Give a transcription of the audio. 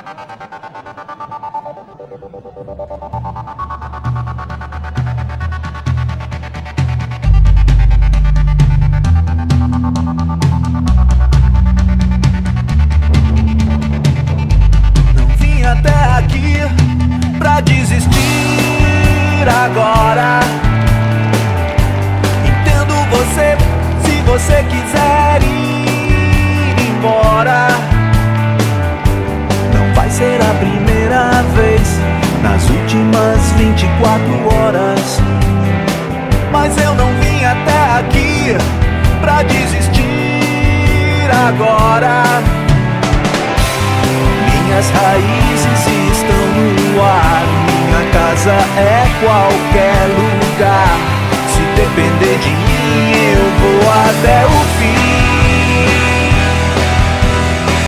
Não vim até aqui pra desistir agora. Entendo você, se você quiser ir embora. Não vai ser a primeira vez nas últimas 24 horas. Mas eu não vim até aqui pra desistir agora. Minhas raízes estão no ar. Minha casa é qualquer lugar. Se depender de mim, eu vou até o fim.